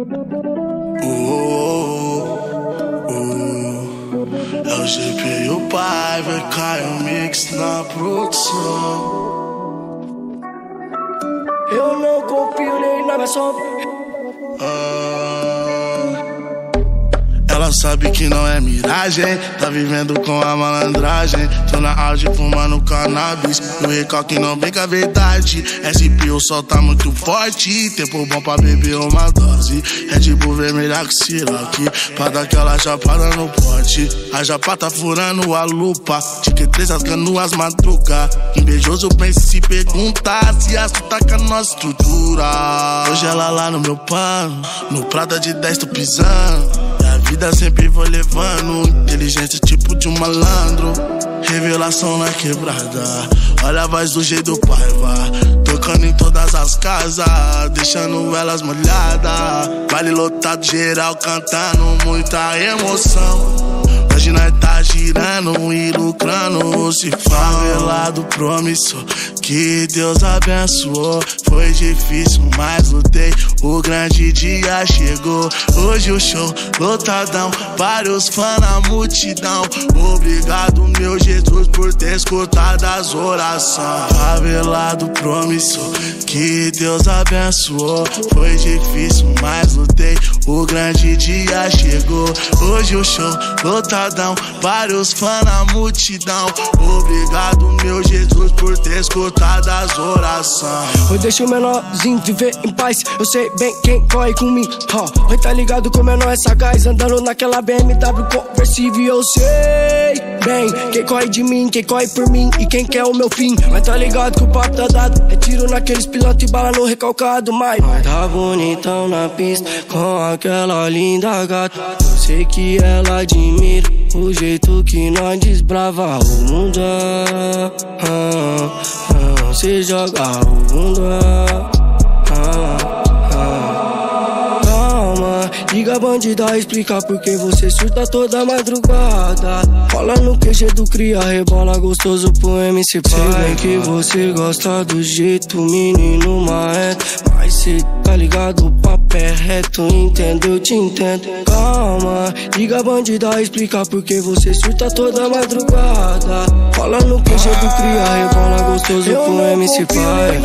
É o GP e o pai, vai cair um mix na produção. Eu não confio nem na minha sombra. Ela sabe que não é miragem, tá vivendo com a malandragem. Tô na auge fumando cannabis, no recalque não vem com a verdade. SP o sol tá muito forte, tempo bom pra beber uma dose. Red Bull vermelha com Ciroc, pra dar aquela chapada no pote. A japa tá furando a lupa, Tique 3 rasgando as madrugas. Invejoso pensa em se perguntar se assusta com a nossa estrutura. Hoje ela lá no meu pano, no Prada de 10 tô pisando. A vida sempre vou levando, inteligência tipo de um malandro. Revelação na quebrada, olha a voz do jeito do Paiva, tocando em todas as casas, deixando elas molhadas. Baile lotado, geral cantando, muita emoção. Hoje nós tá girando e lucrando, se favelado promissor, que Deus abençoou. Foi difícil, mas lutei, o grande dia chegou. Hoje o show lotadão, vários fãs na multidão. Obrigado, meu Jesus, por ter escutado as orações. Favelado promissor, que Deus abençoou. Foi difícil, mas lutei, o grande dia chegou. Hoje o show lotadão, vários fãs na multidão. Obrigado, meu Jesus, por ter escutado as orações. Oi, deixa o menorzinho viver em paz. Eu sei bem quem corre comigo. Oi, tá ligado que o menor é sagaz, andando naquela BMW conversível. Eu sei bem quem corre de mim, quem corre por mim e quem quer o meu fim. Mas tá ligado que o papo tá dado, é tiro naqueles pilotos e bala no recalcado. Mas tá bonitão na pista com aquela linda gata. Eu sei que ela admira o jeito que nós desbrava o mundo. Se joga o mundo. Calma, liga bandida, explica por que você surta toda madrugada. Cola no QG do cria, rebola gostoso pro MC Pai. Sei bem que você gosta do jeito menino marreto, mas cê tá ligado, o papo é reto, entendo, eu te entendo. Calma, liga bandida, explica por que você surta toda madrugada. Cola no QG do cria, rebola gostoso pro MC Pai.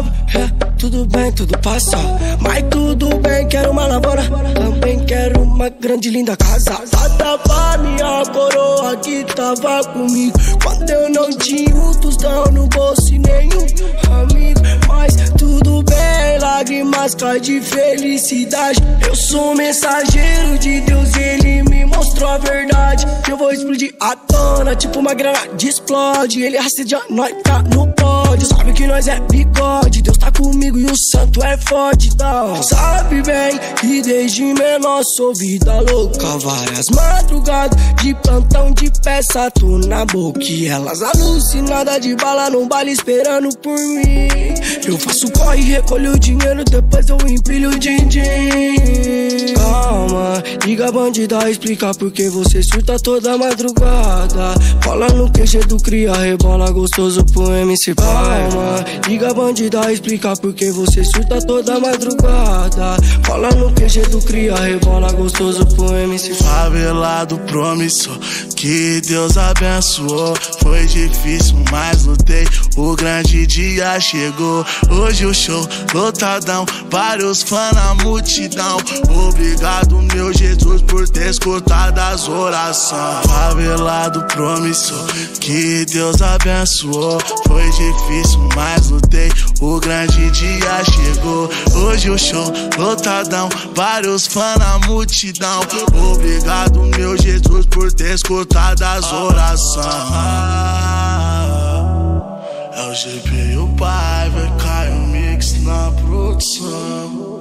Tudo bem, tudo passa, mas tudo bem, quero uma lavoura. Também quero uma grande linda casa. Dada pra minha coroa que tava comigo quando eu não tinha um tostão no bolso e nenhum amigo. Mas tudo bem, lágrimas caem de felicidade. Eu sou mensageiro de Deus, ele me mostrou a verdade. Eu vou explodir a tona, tipo uma granada explode. Ele assedia, nós tá no pódio. Sabe que nós é bigode, Deus tá comigo e o santo é forte, tá? Sabe bem que desde menor sou vida louca. Várias madrugadas de plantão de peça, tô na boca e elas alucinadas de bala no baile esperando por mim. Eu faço corre, recolho o dinheiro, depois eu empilho o din-din. Calma, liga bandida, explica por que você surta toda madrugada. Cola no QG do cria, rebola gostoso pro MC Pai. Calma, liga bandida, explica por que você surta toda madrugada. Cola no QG do cria, rebola gostoso pro MC Pai. Favelado promissor, que Deus abençoou. Foi difícil, mas lutei, o grande dia chegou. Hoje o show lotadão, vários fãs na multidão. Obrigado, meu Jesus, por ter escutado as orações. Favelado promissor, que Deus abençoou. Foi difícil, mas lutei, o grande dia chegou. Hoje o show lotadão, vários fãs na multidão. Obrigado, meu Jesus, por ter escutado as orações. É o GP e o pai, vai cair um mix na produção.